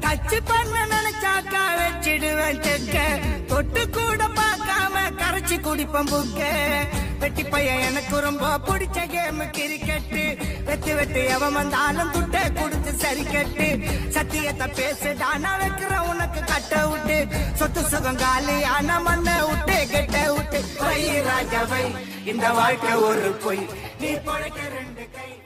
touch பண்ண நினைச்சாக்கா வச்சிடுவேன் செக்க தொட்டு கூட பார்க்காம கரைச்சி குடிப்பேன் புக்க வெட்டி பையன் எனக்கு ரொம்ப பிடிச்ச கேம் கிரிக்கெட்டு வெத்து வெட்டு எவன் வந்தாலும் துட்டை குடுத்து சரி கட்டு சத்தியத்தை பேசுடானா வைக்கிற உனக்கு கட்ட விட்டு சொத்து சுகம் காலி ஆனா மண்ண விட்டு கெட்ட விட்டு வை ராஜா வை இந்த வாழ்க்கை ஒரு பொய் நீ பொழைக்க ரெண்டு கை